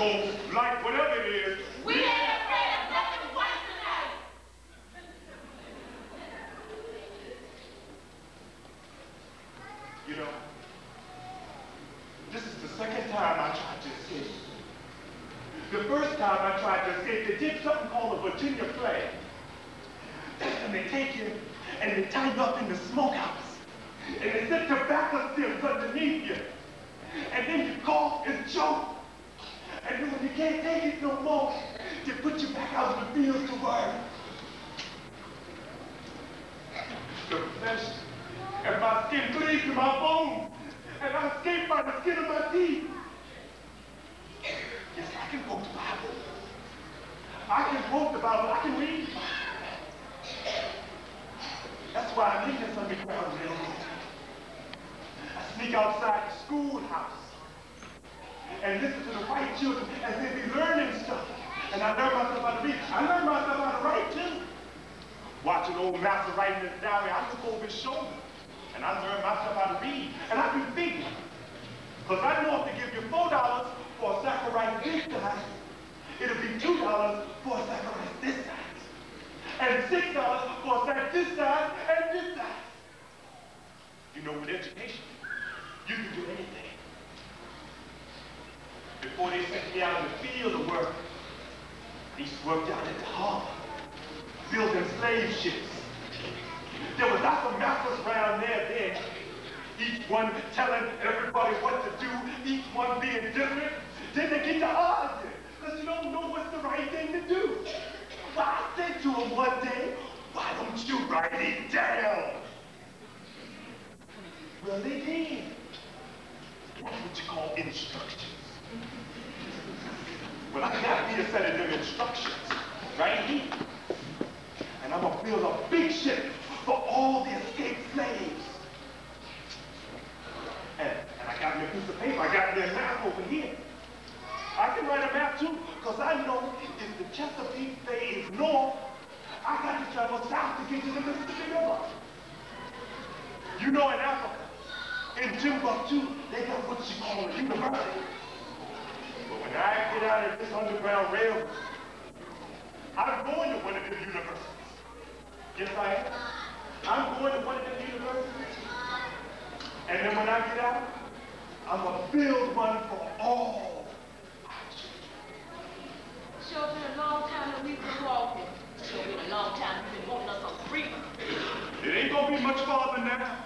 ghost, light, whatever it is. We ain't afraid of nothing white tonight. You know, this is the second time I tried to escape. The first time I tried to escape, they did something called a Virginia flag. And they take you and they tie you up in the smokehouse. And they set tobacco stems underneath you. And then you cough and choke. And then when you can't take it no more, they put you back out in the fields to work. The flesh and my skin cleaves to my bones. And I escape by the skin of my teeth. Yes, I can quote the Bible. I can quote the Bible. I can read. That's why I leave this underground railroad. I sneak outside the schoolhouse and listen to the white children as they be learning stuff. And I learn myself how to read. I learn myself how to write too. Watching old master writing in the diary, I look over his shoulder and I learn myself how to read. And I can figure. Because I know if they give you $4 for a sack of rice this size, it'll be $2 for a sack of rice this size. And $6 for a sack this size and this size. You know, with education, you can do anything. Before they sent me out in the field to work, I used to work down at the harbor, building slave ships. There was lots of masters around there then, each one telling everybody what to do, each one being different. Then they get to arguing, because you don't know what's the right thing to do. Well, I said to them one day, why don't you write it down? Well, they did. That's what you call instructions. Well, I got me a set of them instructions right here. And I'm going to build a big ship for all the escaped slaves. And I got me a piece of paper. I got me a map over here. I can write a map too, because I know if the Chesapeake Bay is north, I got to travel south to get to the Mississippi River. You know, in Africa, in Timbuktu, they got what you call a university. But when I get out of this underground railroad, I'm going to one of the universities. Yes, I am. I'm going to one of the universities. And then when I get out, I'm going to build one for all our children. Sure been a long time that we've been walking. Sure been a long time we've been wanting us some freedom. It ain't going to be much farther now.